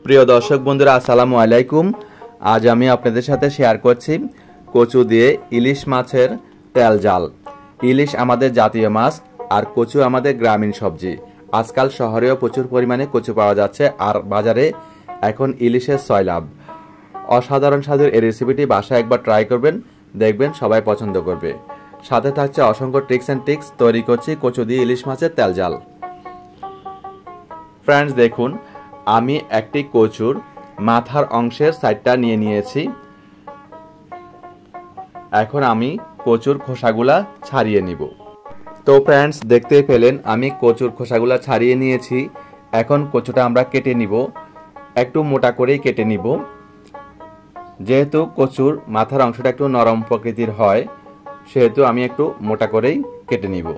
প্রিয় দর্শক বন্ধুরা আসসালামু আলাইকুম। আজ আমি আপনাদের সাথে শেয়ার করছি কচু দিয়ে ইলিশ মাছের তেল জাল। ইলিশ আমাদের জাতীয় মাছ আর কচু আমাদের গ্রামীণ সবজি। আজকাল শহরেও প্রচুর পরিমাণে কচু পাওয়া যাচ্ছে আর বাজারে এখন ইলিশের সয়লাভ। অসাধারণ স্বাদের এই রেসিপিটি বাসায় একবার ট্রাই করবেন, দেখবেন সবাই পছন্দ করবে। সাথে থাকছে অসংখ্য ট্রিক্স অ্যান্ড টিক্স। তৈরি করছি কচু দিয়ে ইলিশ মাছের তেল জাল। ফ্রেন্ডস দেখুন, আমি একটি কচুর মাথার অংশের সাইডটা নিয়ে নিয়েছি। এখন আমি কচুর খোসাগুলা ছাড়িয়ে নিব। তো ফ্রেন্ডস দেখতেই পেলেন আমি কচুর খোসাগুলা ছাড়িয়ে নিয়েছি। এখন কচুটা আমরা কেটে নিব, একটু মোটা করেই কেটে নিব। যেহেতু কচুর মাথার অংশটা একটু নরম প্রকৃতির হয়, সেহেতু আমি একটু মোটা করেই কেটে নিব।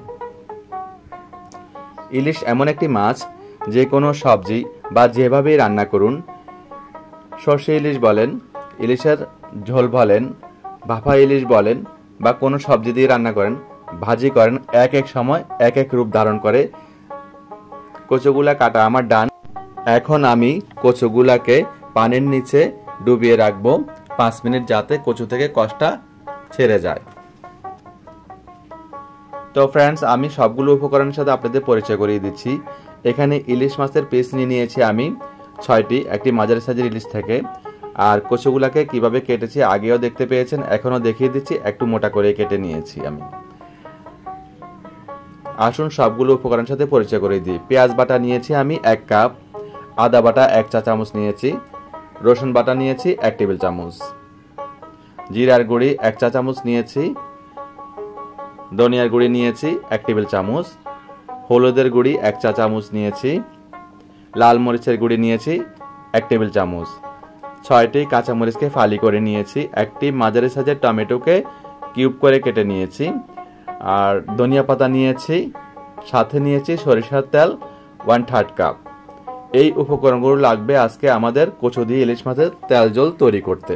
ইলিশ এমন একটি মাছ, যে কোনো সবজি বা যেভাবেই রান্না করুন, সর্ষে ইলিশ বলেন, ইলিশের ঝোল বলেন, ভাপা ইলিশ বলেন, বা কোনো সবজি দিয়ে রান্না করেন, ভাজি করেন, এক এক সময় এক এক রূপ ধারণ করে। কচুগুলা কাটা আমার ডান। এখন আমি কচুগুলাকে পানির নিচে ডুবিয়ে রাখবো 5 মিনিট, যাতে কচু থেকে কষটা ছেড়ে যায়। তো ফ্রেন্ডস আমি সবগুলো উপকরণের সাথে আপনাদের পরিচয় করিয়ে দিচ্ছি। এখানে ইলিশ মাছের পিস নিয়ে নিয়েছি আমি 6টি, একটি মাঝারি সাইজের ইলিশ থেকে। আর কচুগুলাকে কিভাবে কেটেছি আগেও দেখতে পেয়েছেন, এখনও দেখিয়ে দিচ্ছি, একটু মোটা করে কেটে নিয়েছি আমি। আসুন সবগুলো উপকরণের সাথে পরিচয় করে দিই। পেঁয়াজ বাটা নিয়েছি আমি 1 কাপ, আদা বাটা 1 চা চামচ নিয়েছি, রসুন বাটা নিয়েছি 1 টেবিল চামচ, জিরার গুঁড়ি 1 চা চামচ নিয়েছি, ধনিয়ার গুঁড়ি নিয়েছি 1 টেবিল চামচ, হলুদের গুঁড়ি 1 চা চামচ নিয়েছি, লাল মরিচের গুঁড়ি নিয়েছি 1 টেবিল চামচ, 6টি কাঁচামরিচকে ফালি করে নিয়েছি, একটি মাঝারি সাইজের টমেটোকে কিউব করে কেটে নিয়েছি, আর ধনিয়া পাতা নিয়েছি, সাথে নিয়েছি সরিষার তেল 1/3 কাপ। এই উপকরণগুলো লাগবে আজকে আমাদের কচু দিয়ে ইলিশ মাছের তেল ঝোল তৈরি করতে।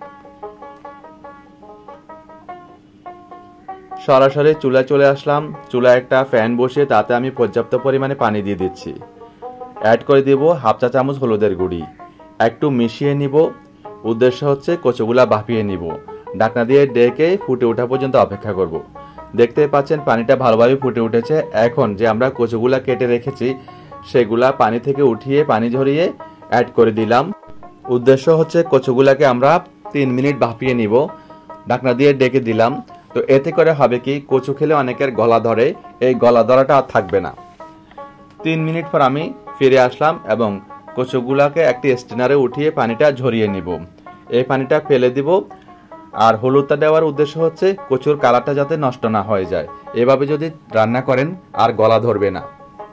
সরাসরি চুলায় চলে আসলাম। চুলায় একটা ফ্যান বসিয়ে তাতে আমি পর্যাপ্ত পরিমাণে পানি দিয়ে দিচ্ছি। অ্যাড করে দিব 1/2 চা চামচ হলুদের গুঁড়ি, একটু মিশিয়ে নিব। উদ্দেশ্য হচ্ছে কচুগুলা ভাপিয়ে নিব। ঢাকনা দিয়ে ডেকে ফুটে ওঠা পর্যন্ত অপেক্ষা করব। দেখতে পাচ্ছেন পানিটা ভালোভাবে ফুটে উঠেছে। এখন যে আমরা কচুগুলা কেটে রেখেছি সেগুলা পানি থেকে উঠিয়ে পানি ঝরিয়ে অ্যাড করে দিলাম। উদ্দেশ্য হচ্ছে কচুগুলাকে আমরা 3 মিনিট ভাপিয়ে নিব। ঢাকনা দিয়ে ডেকে দিলাম। তো এতে করে হবে কি, কচু খেলে অনেকের গলা ধরে, এই গলা ধরাটা আর থাকবে না। 3 মিনিট পর আমি ফিরে আসলাম এবং কচুগুলাকে একটি স্ট্রেনারে উঠিয়ে পানিটা ঝরিয়ে নিব। এই পানিটা ফেলে দিব। আর হলুদটা দেওয়ার উদ্দেশ্য হচ্ছে কচুর কালারটা যাতে নষ্ট না হয়ে যায়। এভাবে যদি রান্না করেন আর গলা ধরবে না।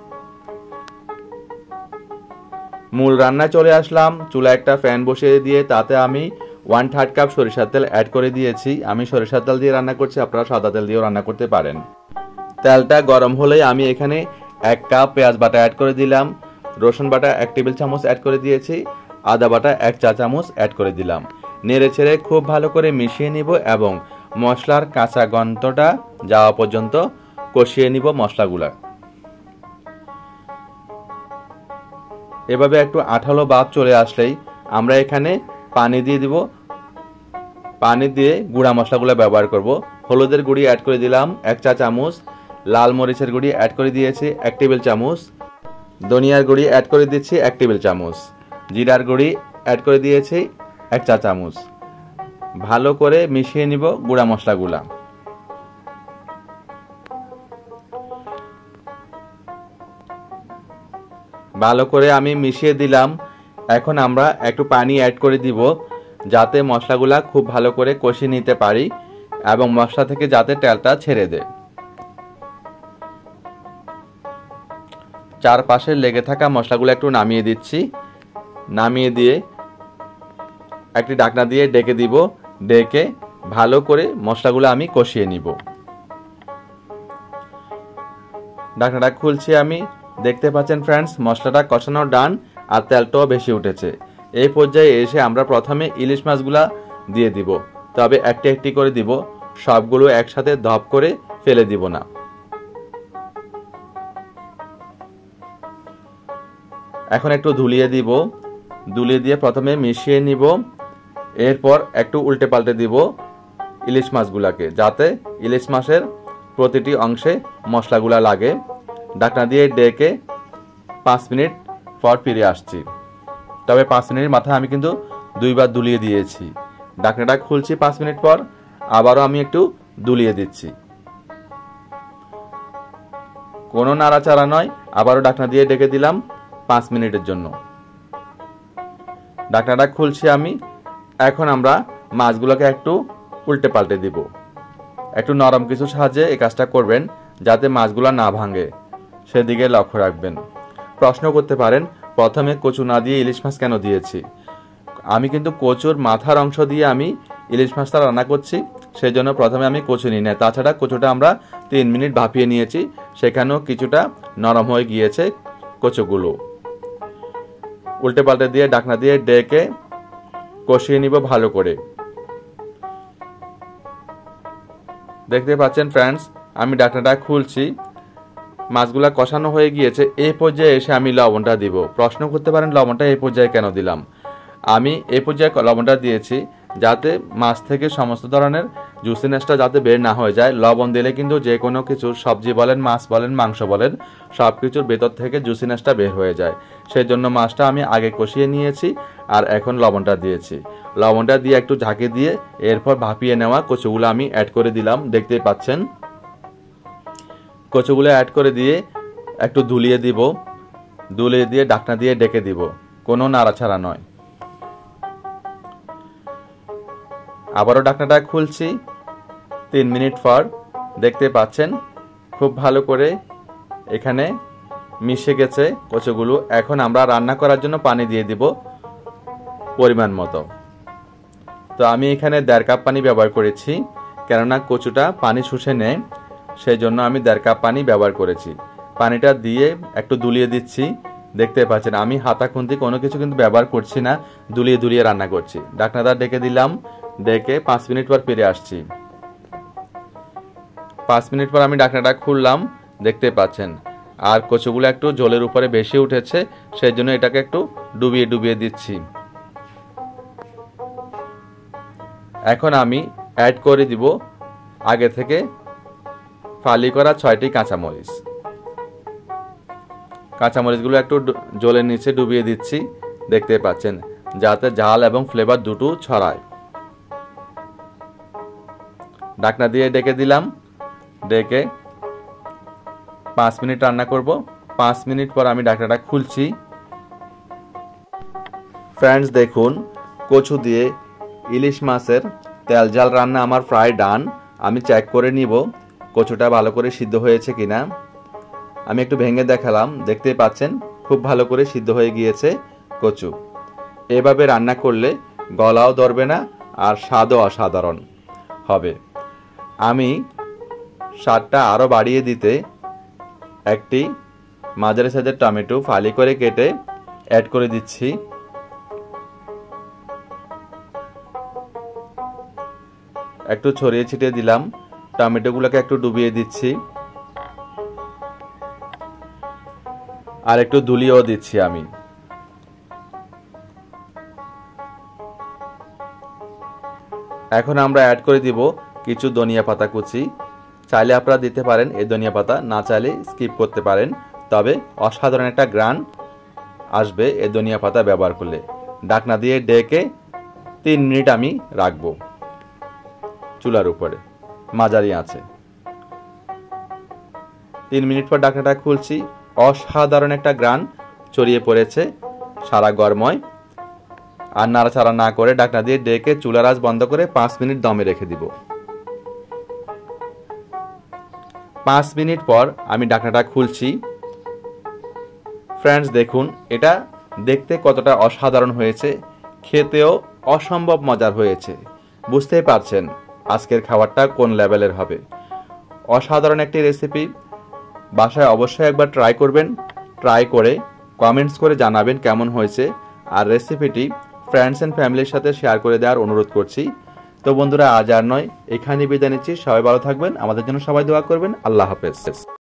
মূল রান্নায় চলে আসলাম। চুলায় একটা ফ্যান বসিয়ে দিয়ে তাতে আমি 1/3 কাপ সরিষার তেল অ্যাড করে দিয়েছি। আমি সরিষার তেল দিয়ে রান্না করছি, আপনারা সাদা তেল দিয়েও রান্না করতে পারেন। তেলটা গরম হলেই আমি এখানে 1 কাপ পেঁয়াজ বাটা অ্যাড করে দিলাম, রসুন বাটা 1 টেবিল চামচ অ্যাড করে দিয়েছি, আদা বাটা 1 চা চামচ অ্যাড করে দিলাম। নেড়ে ছেড়ে খুব ভালো করে মিশিয়ে নিব এবং মশলার কাঁচা গন্ধটা যাওয়া পর্যন্ত কষিয়ে নিব মশলাগুলা। এভাবে একটু আঠালো ভাব চলে আসলেই আমরা এখানে পানি দিয়ে দিব। পানি দিয়ে গুঁড়া মশলাগুলো ব্যবহার করব। হলুদের গুঁড়ি অ্যাড করে দিলাম 1 চা চামচ, লাল মরিচের গুঁড়ি অ্যাড করে দিয়েছি 1 টেবিল চামচ, ধনিয়ার গুঁড়ি অ্যাড করে দিচ্ছি 1 টেবিল চামচ, জিরার গুঁড়ি অ্যাড করে দিয়েছি 1 চা চামচ। ভালো করে মিশিয়ে নিব গুঁড়া মশলাগুলা। ভালো করে আমি মিশিয়ে দিলাম। এখন আমরা একটু পানি অ্যাড করে দিব, যাতে মশলাগুলা খুব ভালো করে কষিয়ে নিতে পারি এবং মশলা থেকে যাতে তেলটা ছেড়ে দেয়। চারপাশে লেগে থাকা মশলাগুলো একটু নামিয়ে দিচ্ছি। নামিয়ে দিয়ে একটি ঢাকনা দিয়ে ডেকে দিব। ডেকে ভালো করে মশলাগুলো আমি কষিয়ে নিব। ঢাকনাটা খুলছি আমি। দেখতে পাচ্ছেন ফ্রেন্ডস, মশলাটা কষানো ডান আর তেলটাও বেশি উঠেছে। এই পর্যায়ে এসে আমরা প্রথমে ইলিশ মাছগুলা দিয়ে দিব, তবে একটি একটি করে দিব, সবগুলো একসাথে ধপ করে ফেলে দিব না। এখন একটু ধুলিয়ে দিব। দুলিয়ে দিয়ে প্রথমে মিশিয়ে নিব। এরপর একটু উল্টে পাল্টে দিব ইলিশ মাছগুলাকে, যাতে ইলিশ মাছের প্রতিটি অংশে মশলাগুলা লাগে। ঢাকনা দিয়ে ডেকে 5 মিনিট পর ফিরে আসছি। তবে 5 মিনিটের মাথায় আমি কিন্তু 2 বার দুলিয়ে দিয়েছি। ঢাকনাটা খুলছি 5 মিনিট পর, আবারও আমি একটু দুলিয়ে দিচ্ছি। কোনো নাড়াচাড়া নয়, আবারও ঢাকনা দিয়ে ডেকে দিলাম 5 মিনিটের জন্য। ঢাকনাটা খুলছি আমি। এখন আমরা মাছগুলোকে একটু উল্টে পাল্টে দিব। একটু নরম কিছু সাহায্যে এই কাজটা করবেন, যাতে মাছগুলো না ভাঙে, সেদিকে লক্ষ্য রাখবেন। প্রশ্ন করতে পারেন, প্রথমে কচু না দিয়ে ইলিশ মাছ কেন দিয়েছি? আমি কিন্তু কচুর মাথার অংশ দিয়ে আমি ইলিশ মাছটা রান্না করছি, সেই জন্য প্রথমে আমি কচু নিই না। তাছাড়া কচুটা আমরা 3 মিনিট ভাপিয়ে নিয়েছি, সেখানেও কিছুটা নরম হয়ে গিয়েছে কচুগুলো। উল্টে পাল্টে দিয়ে ঢাকনা দিয়ে ডেকে কষিয়ে নিব ভালো করে। দেখতে পাচ্ছেন ফ্রেন্ডস, আমি ঢাকনাটা খুলছি, মাছগুলা কষানো হয়ে গিয়েছে। এই পর্যায়ে এসে আমি লবণটা দিব। প্রশ্ন করতে পারেন লবণটা এই পর্যায়ে কেন দিলাম? আমি এই পর্যায়ে লবণটা দিয়েছি যাতে মাছ থেকে সমস্ত ধরনের জুসিনেসটা যাতে বের না হয়ে যায়। লবণ দিলে কিন্তু যে কোনো কিছু, সবজি বলেন, মাছ বলেন, মাংস বলেন, সব কিছুর ভেতর থেকে জুসিনেসটা বের হয়ে যায়। সেই জন্য মাছটা আমি আগে কষিয়ে নিয়েছি আর এখন লবণটা দিয়েছি। লবণটা দিয়ে একটু ঝাঁকে দিয়ে এরপর ভাপিয়ে নেওয়া কচুগুলো আমি অ্যাড করে দিলাম। দেখতেই পাচ্ছেন, কচুগুলো অ্যাড করে দিয়ে একটু দুলিয়ে দিব। দুলিয়ে দিয়ে ঢাকনা দিয়ে ডেকে দিব, কোনো নাড়াচাড়া নয়। আবারও ঢাকনাটা খুলছি 3 মিনিট পর। দেখতে পাচ্ছেন খুব ভালো করে এখানে মিশে গেছে কচুগুলো। এখন আমরা রান্না করার জন্য পানি দিয়ে দিব পরিমাণ মতো। তো আমি এখানে 1.5 কাপ পানি ব্যবহার করেছি, কেননা কচুটা পানি শুষে নেয়, সেই জন্য আমি 1.5 কাপ পানি ব্যবহার করেছি। পানিটা দিয়ে একটু দুলিয়ে দিচ্ছি। দেখতে পাচ্ছেন আমি হাতা খুন্তি কোনো কিছু কিন্তু ব্যবহার করছি না, দুলিয়ে দুলিয়ে রান্না করছি। ঢাকনাটা ডেকে দিলাম, ডেকে 5 মিনিট পর ফিরে আসছি। 5 মিনিট পর আমি ঢাকনাটা খুললাম। দেখতে পাচ্ছেন আর কচুগুলো একটু ঝোলের উপরে বেশি উঠেছে, সেই জন্য এটাকে একটু ডুবিয়ে ডুবিয়ে দিচ্ছি। এখন আমি অ্যাড করে দিব আগে থেকে ফালি করা 6টি কাঁচামরিচ। কাঁচামরিচগুলো একটু জলের নিচে ডুবিয়ে দিচ্ছি। দেখতে পাচ্ছেন, যাতে ঝাল এবং ফ্লেভার দুটো ছড়ায়। ঢাকনা দিয়ে ডেকে দিলাম, ডেকে 5 মিনিট রান্না করব। 5 মিনিট পর আমি ঢাকনাটা খুলছি। ফ্রেন্ডস দেখুন, কচু দিয়ে ইলিশ মাছের তেল ঝাল রান্না আমার প্রায় ডান। আমি চেক করে নিব কচুটা ভালো করে সিদ্ধ হয়েছে কিনা। আমি একটু ভেঙে দেখালাম, দেখতেই পাচ্ছেন খুব ভালো করে সিদ্ধ হয়ে গিয়েছে কচু। এভাবে রান্না করলে গলাও ধরবে না আর স্বাদও অসাধারণ হবে। আমি স্বাদটা আরও বাড়িয়ে দিতে একটি মাঝারি সাইজের টমেটো ফালি করে কেটে অ্যাড করে দিচ্ছি। একটু ছড়িয়ে ছিটিয়ে দিলাম। টমেটোগুলোকে একটু ডুবিয়ে দিচ্ছি আর একটু ধুলিয়েও দিচ্ছি আমি। এখন আমরা অ্যাড করে দিব কিছু ধনিয়া পাতা কুচি। চাইলে আপনারা দিতে পারেন এই ধনিয়া পাতা, না চাইলে স্কিপ করতে পারেন। তবে অসাধারণ একটা গ্রান আসবে এই ধনিয়া পাতা ব্যবহার করলে। ঢাকনা দিয়ে ডেকে 3 মিনিট আমি রাখবো চুলার উপরে মাঝারি আঁচে। 3 মিনিট পর ঢাকনাটা খুলছি। অসাধারণ একটা গ্রান ছড়িয়ে পড়েছে সারা গরময়। আর নাড়াচাড়া না করে ঢাকনা দিয়ে ডেকে চুলার আঁচ বন্ধ করে 5 মিনিট দমে রেখে দিব। 5 মিনিট পর আমি ঢাকনাটা খুলছি। ফ্রেন্ডস দেখুন, এটা দেখতে কতটা অসাধারণ হয়েছে, খেতেও অসম্ভব মজার হয়েছে। বুঝতেই পারছেন আজকের খাবারটা কোন লেভেলের হবে। অসাধারণ একটি রেসিপি, বাসায় অবশ্যই একবার ট্রাই করবেন। ট্রাই করে কমেন্টস করে জানাবেন কেমন হয়েছে। আর রেসিপিটি ফ্রেন্ডস অ্যান্ড ফ্যামিলির সাথে শেয়ার করে দেওয়ার অনুরোধ করছি। তো বন্ধুরা, আজ আর নয়, এখানেই বিদায় নিচ্ছি। সবাই ভালো থাকবেন, আমাদের জন্য সবাই দোয়া করবেন। আল্লাহ হাফেজ।